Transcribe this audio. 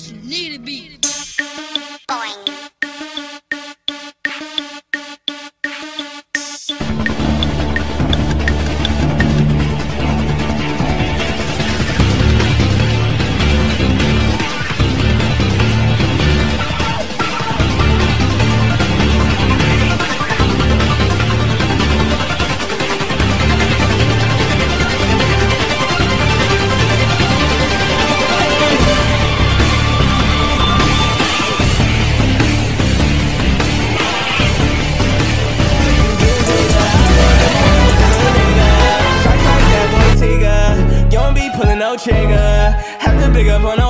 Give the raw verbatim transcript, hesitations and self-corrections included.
what you need to be. No trigger, have to pick up on no